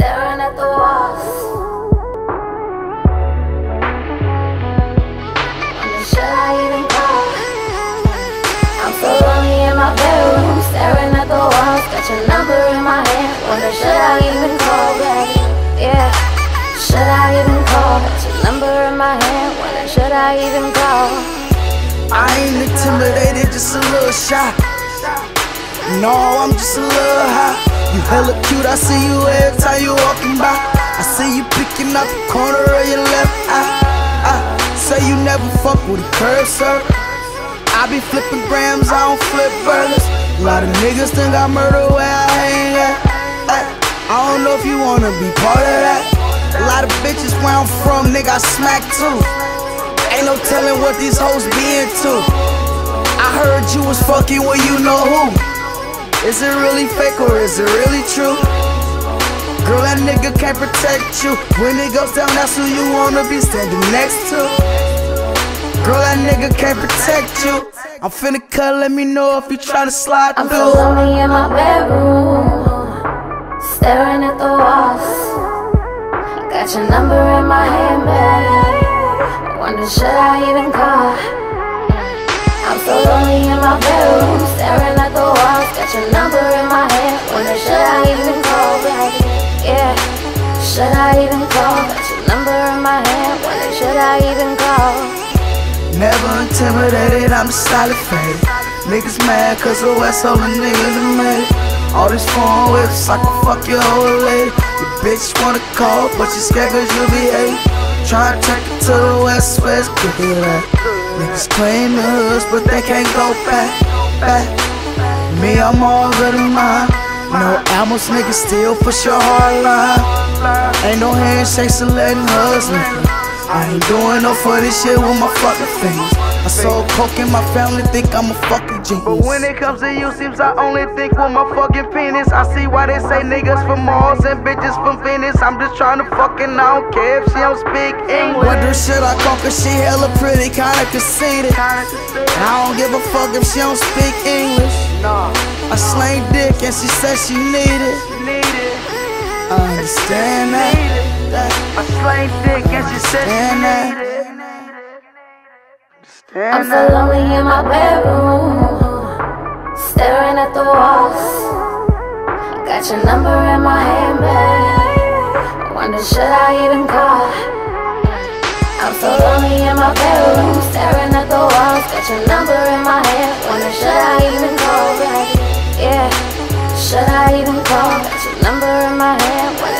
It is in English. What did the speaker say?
staring at the walls. Wonder should I even call? I'm so lonely in my bedroom, staring at the walls. Got your number in my hand. Wonder should I even call, baby? Yeah, should I even call? Got your number in my hand. Wonder should I even call? I ain't intimidated, just a little shy. No, I'm just a little high. You hella cute, I see you every time you walking by. I see you picking up the corner of your left eye. Say you never fuck with a cursor. I be flipping grams, I don't flip burgers. A lot of niggas think I murder where I hang at. I don't know if you wanna be part of that. A lot of bitches where I'm from, nigga, I smack too. Ain't no telling what these hoes be into. I heard you was fucking with you know who. Is it really fake or is it really true? Girl, that nigga can't protect you. When it goes down, that's who you wanna be standing next to. Girl, that nigga can't protect you. I'm finna cut, let me know if you tryna slide through. I'm so lonely in my bedroom, staring at the walls. Got your number in my hand, babe. Wonder should I even call? I'm so lonely in my bedroom, staring at the walls. Got your number in my hand. Wonder should I even call, baby? Yeah, should I even call? Got your number in my hand. Wonder should I even call? Never intimidated, I'm solid faded. Niggas mad cause the West all the niggas are made. All these phone whips, I can fuck your old lady. Your bitch wanna call, but she scared cause you be hate. Try to take it to the West, where's good at? Niggas claim the hoods, but they can't go back. Me, I'm all good in mine. No albums, niggas still push your hard line. Ain't no handshakes or letting husbands. I ain't doing no funny shit with my fucking fingers. I sold coke and my family think I'm a fucking genius. But when it comes to you, seems I only think with my fucking penis. I see why they say niggas from Mars and bitches from Venice. I'm just trying to fucking, I don't care if she don't speak English. Wonder should I call cause she hella pretty, kinda conceited. I don't give a fuck if she don't speak English. I slang dick and she said she need it. I understand that. I slang dick and she said she need it. I'm so lonely in my bedroom, staring at the walls. Got your number in my hand, babe. Wonder should I even call? I'm so lonely in my bedroom, staring at the walls. Got your number in my hand. Wonder should I even call, baby? Yeah, should I even call? Got your number in my hand.